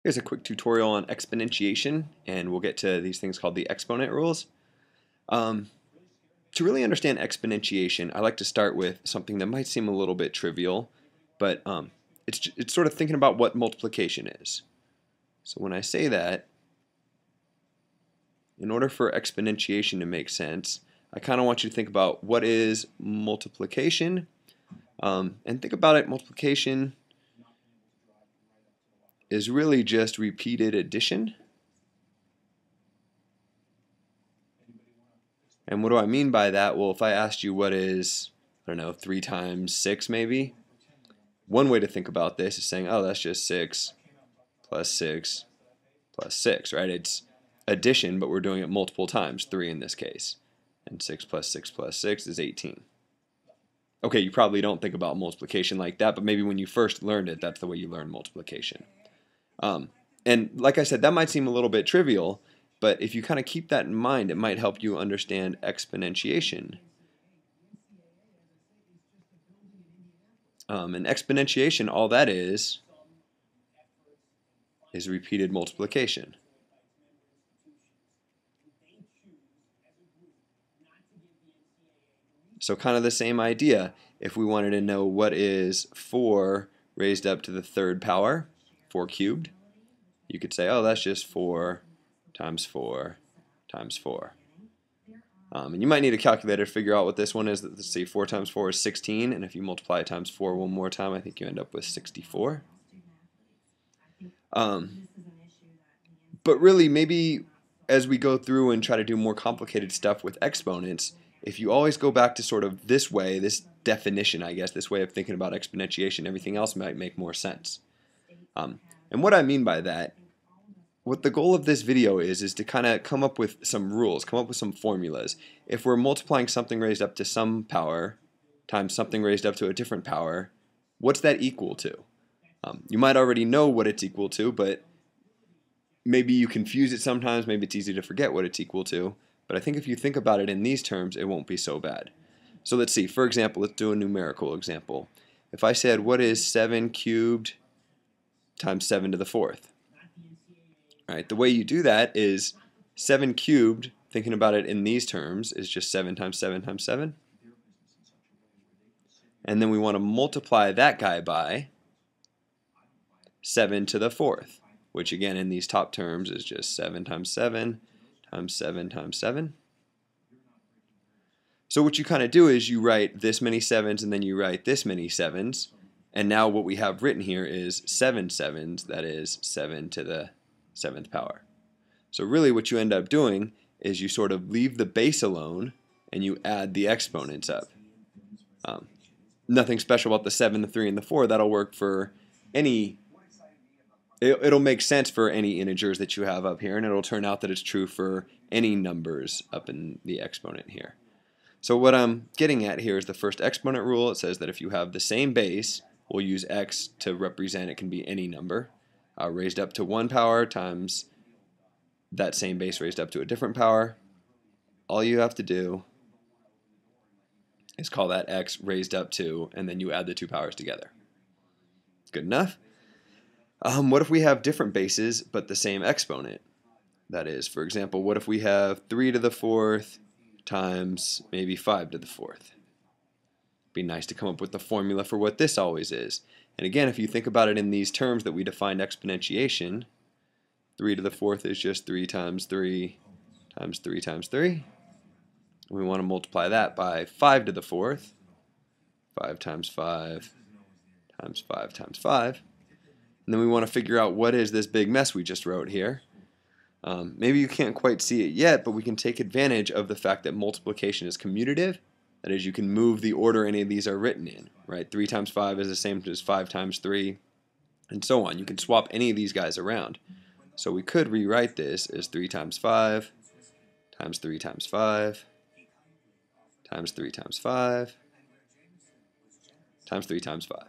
Here's a quick tutorial on exponentiation, and we'll get to these things called the exponent rules. To really understand exponentiation, I like to start with something that might seem a little bit trivial, but it's sort of thinking about what multiplication is. So when I say that, in order for exponentiation to make sense, I kind of want you to think about what is multiplication, and think about it. Multiplication is really just repeated addition. And what do I mean by that? Well, if I asked you what is, I don't know, 3 times 6 maybe, one way to think about this is saying, oh, that's just 6 plus 6 plus 6, right? It's addition, but we're doing it multiple times, 3 in this case. And 6 plus 6 plus 6 is 18. Okay, you probably don't think about multiplication like that, but maybe when you first learned it, that's the way you learn multiplication. And like I said, that might seem a little bit trivial, but if you kind of keep that in mind, it might help you understand exponentiation. And exponentiation, all that is repeated multiplication. So kind of the same idea. If we wanted to know what is 4 raised up to the 3rd power, 4 cubed, you could say, oh, that's just 4 times 4 times 4. And you might need a calculator to figure out what this one is. Let's see, 4 times 4 is 16, and if you multiply it times 4 one more time, I think you end up with 64. But really, maybe as we go through and try to do more complicated stuff with exponents, if you always go back to sort of this way, this definition, I guess, this way of thinking about exponentiation, everything else might make more sense. And what I mean by that, what the goal of this video is to kind of come up with some rules, come up with some formulas. If we're multiplying something raised up to some power times something raised up to a different power, what's that equal to? You might already know what it's equal to, but maybe you confuse it sometimes, maybe it's easy to forget what it's equal to. But I think if you think about it in these terms, it won't be so bad. So let's see, for example, let's do a numerical example. If I said, what is 7 cubed times 7 to the 4th? Right, the way you do that is 7 cubed, thinking about it in these terms, is just 7 times 7 times 7. And then we want to multiply that guy by 7 to the 4th, which again in these top terms is just 7 times 7 times 7 times 7. So what you kind of do is you write this many 7s and then you write this many 7s. And now what we have written here is 7 7s, that is 7 to the 7th power. So really what you end up doing is you sort of leave the base alone and you add the exponents up. Nothing special about the 7, the 3, and the 4. That'll work for any, it'll make sense for any integers that you have up here, and it'll turn out that it's true for any numbers up in the exponent here. So what I'm getting at here is the first exponent rule. It says that if you have the same base, we'll use x to represent it can be any number. Raised up to 1 power times that same base raised up to a different power. All you have to do is call that x raised up to, and then you add the 2 powers together. Good enough? What if we have different bases but the same exponent? That is, for example, what if we have 3 to the 4th times maybe 5 to the 4th? Be nice to come up with the formula for what this always is. And again, if you think about it in these terms that we defined exponentiation, 3 to the 4th is just 3 times 3 times 3 times 3. And we want to multiply that by 5 to the 4th, 5 times 5 times 5 times 5. And then we want to figure out what is this big mess we just wrote here. Maybe you can't quite see it yet, but we can take advantage of the fact that multiplication is commutative. That is, you can move the order any of these are written in, right? 3 times 5 is the same as 5 times 3, and so on. You can swap any of these guys around. So we could rewrite this as 3 times 5 times 3 times 5 times 3 times 5 times 3 times 5.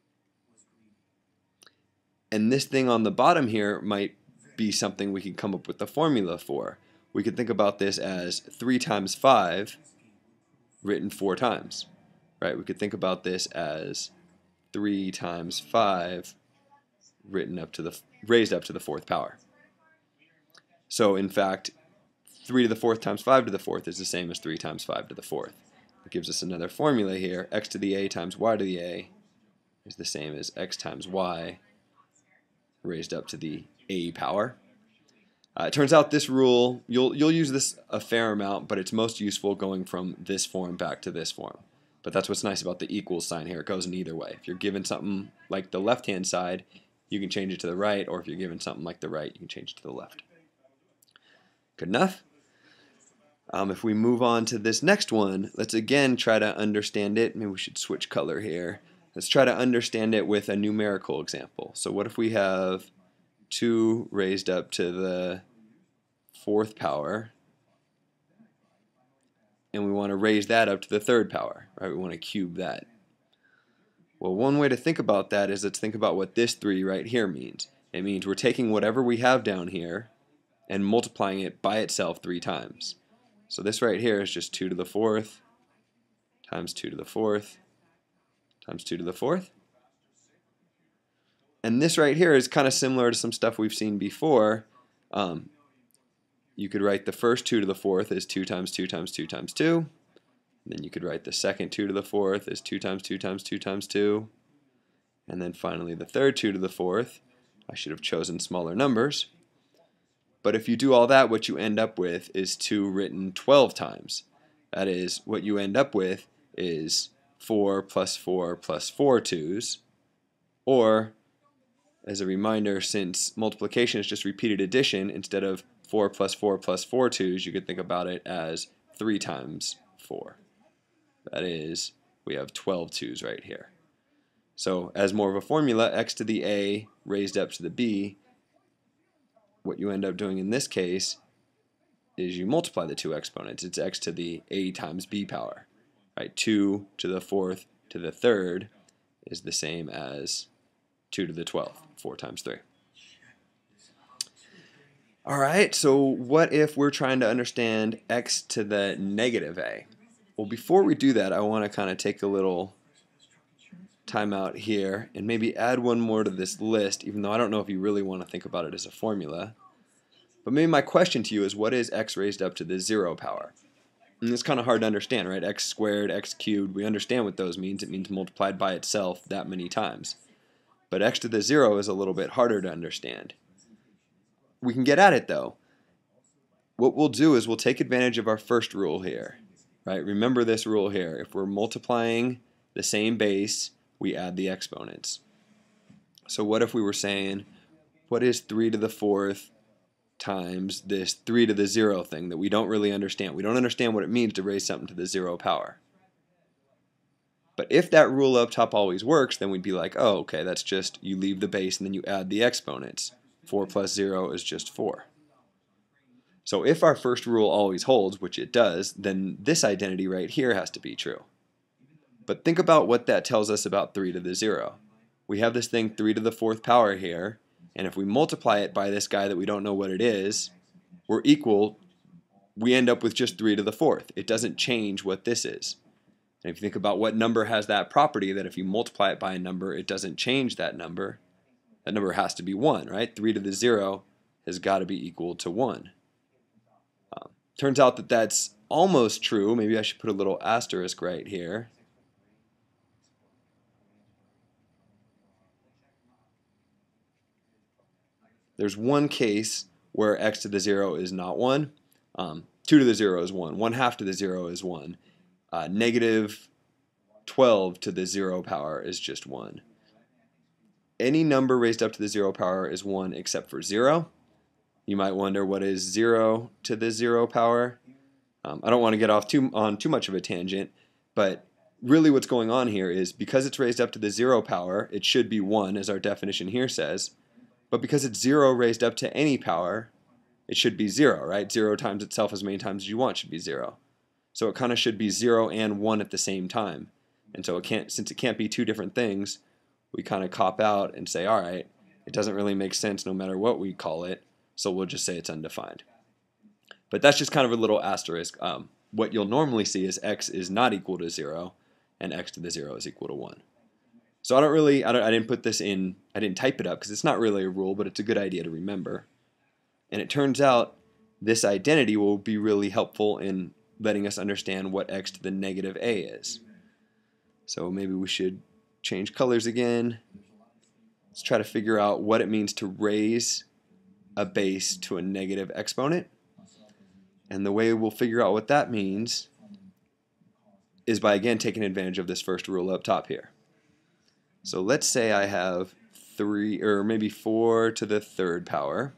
And this thing on the bottom here might be something we can come up with the formula for. We could think about this as 3 times 5 written 4 times, right? We could think about this as 3 times 5 written up to the raised up to the fourth power. So in fact, 3 to the fourth times 5 to the fourth is the same as 3 times 5 to the fourth. It gives us another formula here. X to the a times y to the a is the same as x times y raised up to the a power. It turns out this rule, you'll use this a fair amount, but it's most useful going from this form back to this form. But that's what's nice about the equals sign here. It goes in either way. If you're given something like the left-hand side, you can change it to the right, or if you're given something like the right, you can change it to the left. Good enough? If we move on to this next one, let's again try to understand it. Maybe we should switch color here. Let's try to understand it with a numerical example. So what if we have 2 raised up to the fourth power, and we want to raise that up to the third power, right? We want to cube that. Well, one way to think about that is let's think about what this 3 right here means. It means we're taking whatever we have down here and multiplying it by itself 3 times. So this right here is just 2 to the fourth times 2 to the fourth times 2 to the fourth. And this right here is kind of similar to some stuff we've seen before. You could write the first 2 to the fourth as 2 times 2 times 2 times 2. And then you could write the second 2 to the fourth as 2 times 2 times 2 times 2. And then finally the third 2 to the fourth. I should have chosen smaller numbers. But if you do all that, what you end up with is 2 written 12 times. That is, what you end up with is 4 plus 4 plus 4 2's. Or, as a reminder, since multiplication is just repeated addition, instead of 4 plus 4 plus 4 2's, you could think about it as 3 times 4. That is, we have 12 2's right here. So, as more of a formula, x to the a raised up to the b, what you end up doing in this case is you multiply the two exponents. It's x to the a times b power. Right? 2 to the fourth to the third is the same as 2 to the 12th, 4 times 3. Alright, so what if we're trying to understand x to the negative a? Well, before we do that, I want to kind of take a little time out here and maybe add one more to this list, even though I don't know if you really want to think about it as a formula. But maybe my question to you is, what is x raised up to the 0 power? And it's kind of hard to understand, right? X squared, x cubed, we understand what those means. It means multiplied by itself that many times. But x to the 0 is a little bit harder to understand. We can get at it though. What we'll do is we'll take advantage of our first rule here. Right? Remember this rule here. If we're multiplying the same base, we add the exponents. So what if we were saying, what is 3 to the fourth times this 3 to the 0 thing that we don't really understand? We don't understand what it means to raise something to the 0 power. But if that rule up top always works, then we'd be like, oh, okay, that's just you leave the base and then you add the exponents. 4 plus 0 is just 4. So if our first rule always holds, which it does, then this identity right here has to be true. But think about what that tells us about 3 to the 0. We have this thing 3 to the fourth power here, and if we multiply it by this guy that we don't know what it is, we end up with just 3 to the fourth. It doesn't change what this is. And if you think about what number has that property, that if you multiply it by a number, it doesn't change that number has to be 1, right? 3 to the 0 has got to be equal to 1. Turns out that that's almost true. Maybe I should put a little asterisk right here. There's one case where x to the 0 is not 1. 2 to the 0 is 1. 1/2 to the 0 is 1. Negative 12 to the 0 power is just 1. Any number raised up to the 0 power is 1 except for 0. You might wonder, what is 0 to the 0 power? I don't want to get off on too much of a tangent, but really what's going on here is because it's raised up to the 0 power, it should be 1, as our definition here says. But because it's 0 raised up to any power, it should be 0, right? 0 times itself as many times as you want should be 0. So it kind of should be 0 and 1 at the same time. And so since it can't be two different things, we kind of cop out and say, all right, it doesn't really make sense no matter what we call it, so we'll just say it's undefined. But that's just kind of a little asterisk. What you'll normally see is x is not equal to 0, and x to the 0 is equal to 1. So I didn't put this in, I didn't type it up because it's not really a rule, but it's a good idea to remember. And it turns out this identity will be really helpful in letting us understand what x to the negative a is. So maybe we should change colors again. Let's try to figure out what it means to raise a base to a negative exponent. And the way we'll figure out what that means is by, again, taking advantage of this first rule up top here. So let's say I have 3 or maybe 4 to the third power,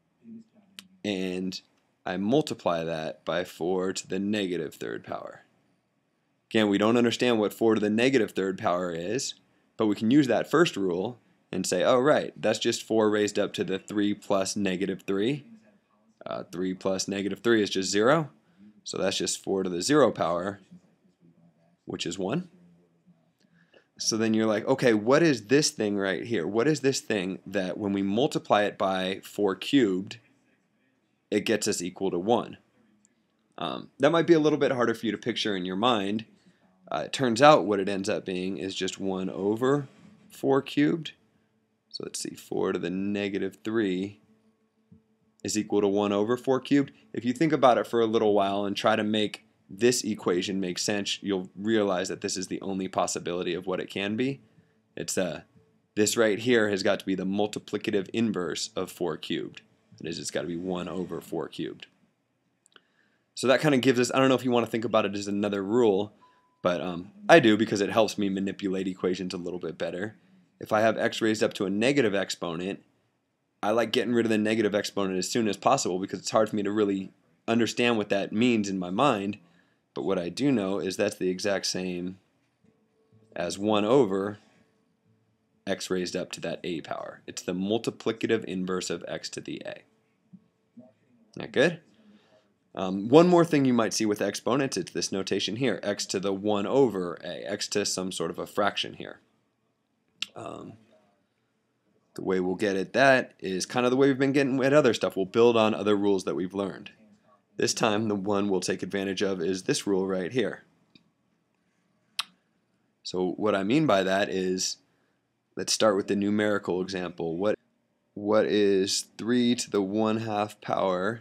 and I multiply that by 4 to the negative third power. Again, we don't understand what 4 to the negative third power is, but we can use that first rule and say, oh right, that's just 4 raised up to the 3 plus negative 3. 3 plus negative 3 is just 0, so that's just 4 to the 0 power, which is 1. So then you're like, okay, what is this thing right here? What is this thing that when we multiply it by 4 cubed, it gets us equal to 1? That might be a little bit harder for you to picture in your mind. It turns out what it ends up being is just 1 over 4 cubed. So let's see, 4 to the negative 3 is equal to 1 over 4 cubed. If you think about it for a little while and try to make this equation make sense, you'll realize that this is the only possibility of what it can be. It's this right here has got to be the multiplicative inverse of 4 cubed. That is, it's got to be 1 over 4 cubed. So that kind of gives us, I don't know if you want to think about it as another rule, but I do because it helps me manipulate equations a little bit better. If I have x raised up to a negative exponent, I like getting rid of the negative exponent as soon as possible because it's hard for me to really understand what that means in my mind. But what I do know is that's the exact same as 1 over x raised up to that a power. It's the multiplicative inverse of x to the a. That good? One more thing you might see with exponents, it's this notation here, x to the 1 over a, x to some sort of a fraction here. The way we'll get at that is kind of the way we've been getting at other stuff. We'll build on other rules that we've learned. This time the one we'll take advantage of is this rule right here. So what I mean by that is, let's start with the numerical example. What is 3 to the 1/2 power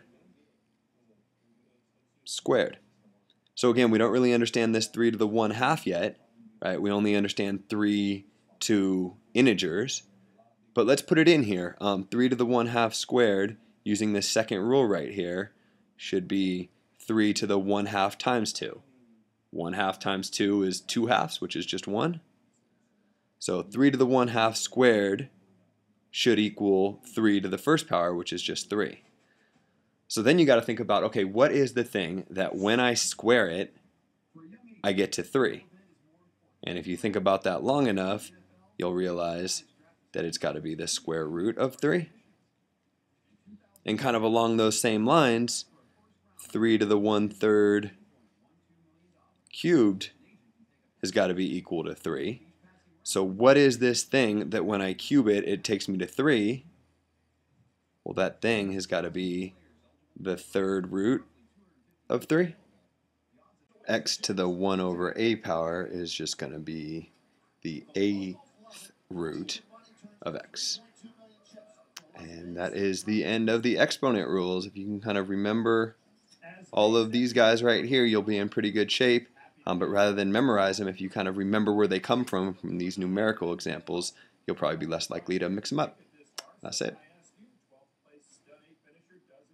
squared? So again, we don't really understand this 3 to the 1/2 yet, right? We only understand 3 to integers. But let's put it in here. 3 to the 1/2 squared, using this second rule right here, should be 3 to the 1/2 times 2. 1/2 times 2 is 2/2, which is just 1. So 3 to the 1/2 squared should equal 3 to the first power, which is just 3. So then you got to think about, okay, what is the thing that when I square it, I get to 3? And if you think about that long enough, you'll realize that it's got to be the square root of 3. And kind of along those same lines, 3 to the 1/3 cubed has got to be equal to 3. So what is this thing that when I cube it, it takes me to 3? Well, that thing has got to be the third root of 3. X to the 1 over a power is just going to be the 8th root of x. And that is the end of the exponent rules. If you can kind of remember all of these guys right here, you'll be in pretty good shape. But rather than memorize them, if you kind of remember where they come from these numerical examples, you'll probably be less likely to mix them up. That's it.